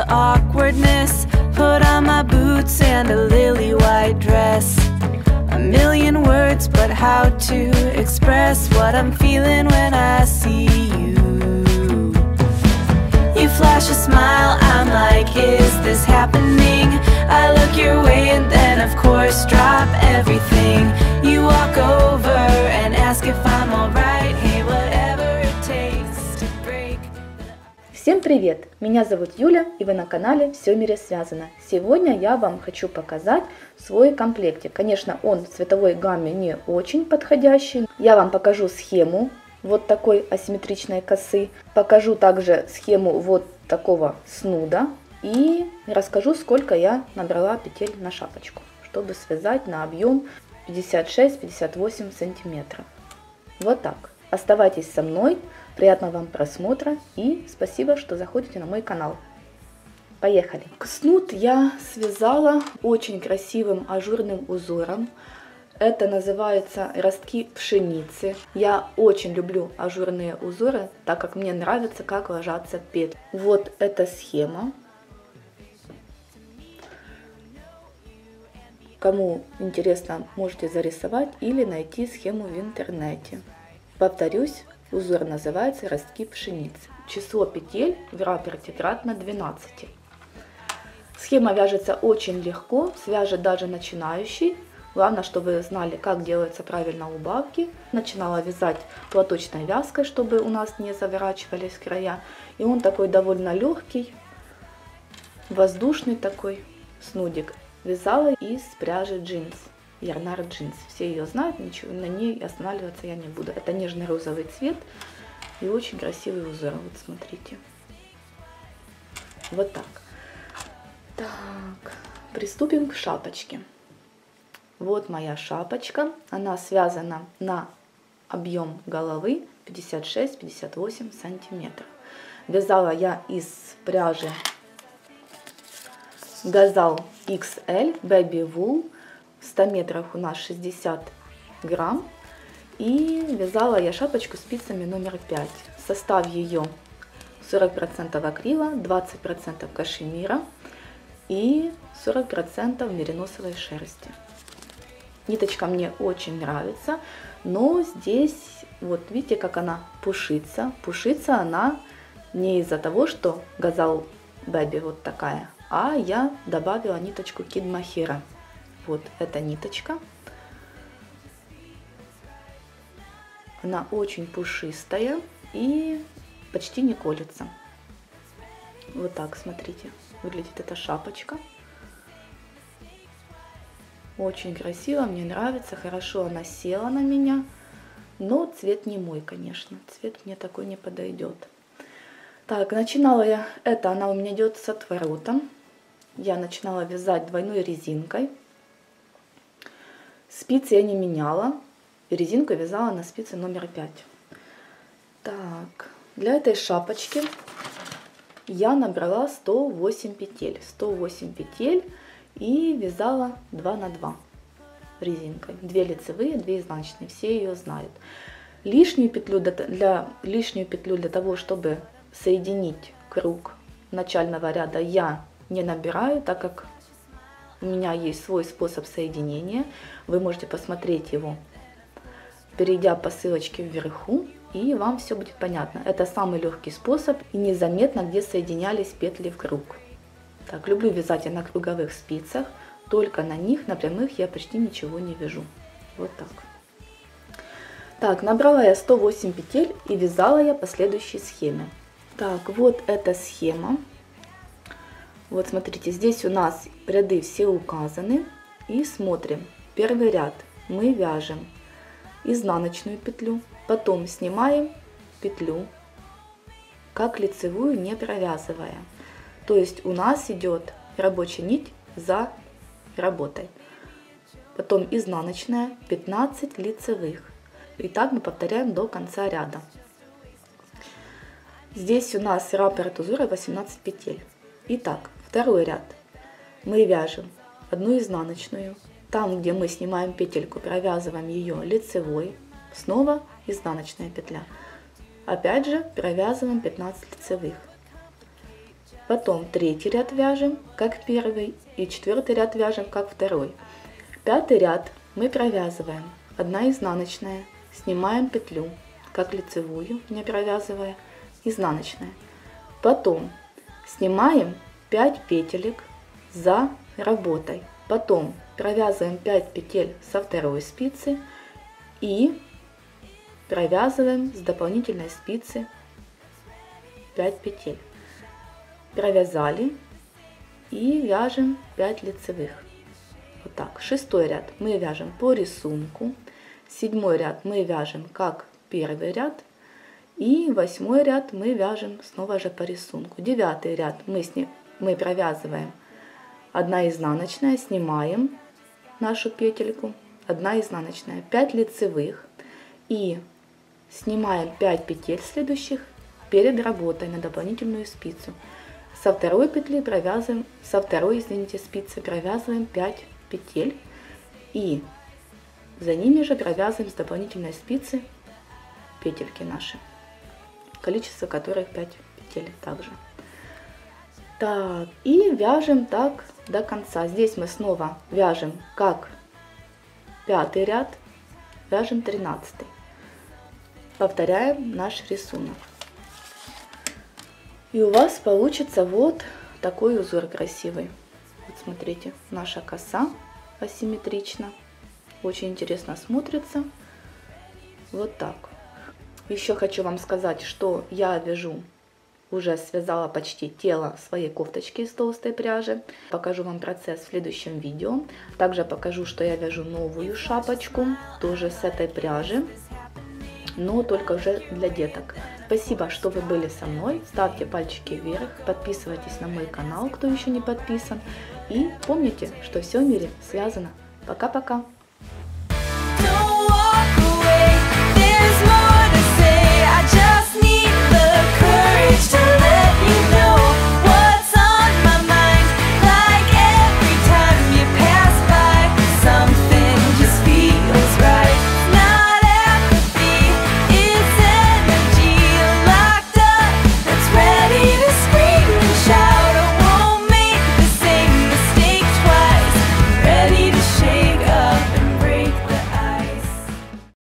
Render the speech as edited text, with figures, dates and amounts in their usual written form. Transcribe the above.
awkwardness. Put on my boots and a lily white dress. A million words, but how to express what I'm feeling when I see you. You flash a smile, I'm like, is this happening? I look your way and then of course drop everything. You walk over and ask if I'm alright. Hey, whatever it takes to break. Всем привет! Меня зовут Юля, и вы на канале «Все в мире связано». Сегодня я вам хочу показать свой комплектик. Конечно, он в цветовой гамме не очень подходящий. Я вам покажу схему вот такой асимметричной косы. Покажу также схему вот такого снуда. И расскажу, сколько я набрала петель на шапочку, чтобы связать на объем 56-58 сантиметров. Вот так. Оставайтесь со мной. Приятного вам просмотра и спасибо, что заходите на мой канал. Поехали! Снуд я связала очень красивым ажурным узором. Это называется ростки пшеницы. Я очень люблю ажурные узоры, так как мне нравится, как ложатся петли. Вот эта схема. Кому интересно, можете зарисовать или найти схему в интернете. Повторюсь, узор называется ростки пшеницы. Число петель в раппорте кратно 12. Схема вяжется очень легко, свяжет даже начинающий. Главное, чтобы вы знали, как делаются правильно убавки. Начинала вязать платочной вязкой, чтобы у нас не заворачивались края. И он такой довольно легкий, воздушный такой снудик. Вязала из пряжи джинс. Ярнар джинс. Все ее знают, ничего на ней останавливаться я не буду. Это нежно-розовый цвет и очень красивый узор. Вот смотрите. Вот так. Так, приступим к шапочке. Вот моя шапочка. Она связана на объем головы 56-58 сантиметров. Вязала я из пряжи Газал XL Baby Wool. В 100 метрах у нас 60 грамм. И вязала я шапочку спицами номер 5. Состав ее 40% акрила, 20% кашемира и 40% мериносовой шерсти. Ниточка мне очень нравится, но здесь, вот видите, как она пушится. Пушится она не из-за того, что Газал Baby вот такая, а я добавила ниточку Kid Mahira. Вот эта ниточка. Она очень пушистая и почти не колется. Вот так, смотрите, выглядит эта шапочка. Очень красиво, мне нравится, хорошо она села на меня. Но цвет не мой, конечно. Цвет мне такой не подойдет. Так, начинала я, она у меня идет с отворотом. Я начинала вязать двойной резинкой. Спицы я не меняла, резинку вязала на спице номер 5. Так, для этой шапочки я набрала 108 петель. 108 петель и вязала 2 на 2 резинкой. 2 лицевые, 2 изнаночные, все ее знают. Лишнюю петлю для того, чтобы соединить круг начального ряда, я не набираю, так как у меня есть свой способ соединения. Вы можете посмотреть его, перейдя по ссылочке вверху, и вам все будет понятно. Это самый легкий способ и незаметно, где соединялись петли в круг. Так, люблю вязать я на круговых спицах, только на них, на прямых я почти ничего не вяжу. Вот так. Так, набрала я 108 петель и вязала я по следующей схеме. Так, вот эта схема. Вот смотрите, здесь у нас ряды все указаны. И смотрим. Первый ряд мы вяжем изнаночную петлю, потом снимаем петлю, как лицевую, не провязывая. То есть у нас идет рабочая нить за работой. Потом изнаночная, 15 лицевых. И так мы повторяем до конца ряда. Здесь у нас раппорт узора 18 петель. Итак, второй ряд. Мы вяжем одну изнаночную. Там, где мы снимаем петельку, провязываем ее лицевой. Снова изнаночная петля. Опять же провязываем 15 лицевых. Потом третий ряд вяжем, как первый, и четвертый ряд вяжем, как второй. Пятый ряд мы провязываем 1 изнаночная, снимаем петлю, как лицевую, не провязывая, изнаночная. Потом снимаем 5 петелек за работой. Потом провязываем 5 петель со второй спицы и провязываем с дополнительной спицы 5 петель. Провязали и вяжем 5 лицевых. Вот так. 6-й ряд мы вяжем по рисунку. 7-й ряд мы вяжем как первый ряд. И 8-й ряд мы вяжем снова же по рисунку. 9-й ряд мы провязываем 1 изнаночная, снимаем нашу петельку, 1 изнаночная, 5 лицевых и снимаем 5 петель следующих перед работой на дополнительную спицу. Со второй петли провязываем, спицы провязываем 5 петель и за ними же провязываем с дополнительной спицы петельки наши, количество которых 5 петель также. Так, и вяжем так до конца. Здесь мы снова вяжем как 5-й ряд, вяжем 13-й. Повторяем наш рисунок. И у вас получится вот такой узор красивый. Вот смотрите, наша коса асимметрично. Очень интересно смотрится. Вот так. Еще хочу вам сказать, что я вяжу, уже связала почти тело своей кофточки из толстой пряжи. Покажу вам процесс в следующем видео. Также покажу, что я вяжу новую шапочку, тоже с этой пряжи, но только уже для деток. Спасибо, что вы были со мной. Ставьте пальчики вверх, подписывайтесь на мой канал, кто еще не подписан. И помните, что все в мире связано. Пока-пока!